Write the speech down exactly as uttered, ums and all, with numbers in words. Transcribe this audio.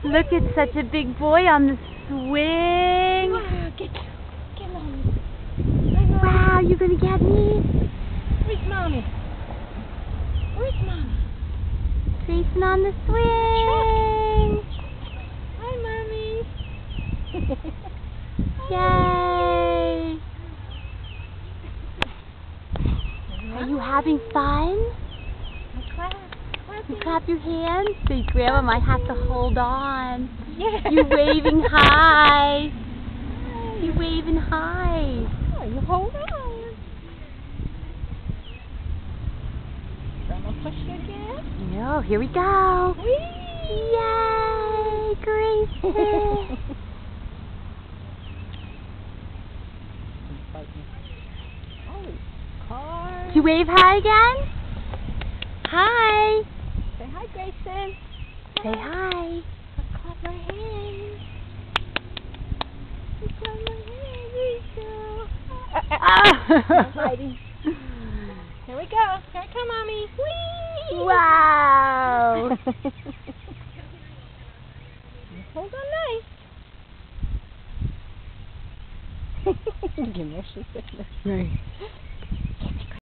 Look, it's such a big boy on the swing. Wow, get, get Mommy. Wow, you gonna get me? Where's Mommy? Where's Mommy? Grayson on the swing. Hi, Mommy. Yay. Are you having fun? Clap. You clap your hands? So Grandma might have to hold on. Yeah. You're waving hi. You're waving hi. Oh, you hold on. Grandma push you again? No, here we go. Whee! Yay, Grayson. Oh, car. Did you wave hi again? Hi. Say hi, Grayson. Say hi. Clap my hands. Clap my hands, Grayson. Ah. Hiding. Here we go. Here I come, Mommy. Whee! Wow. Hold on nice. Give me a sickness. Right.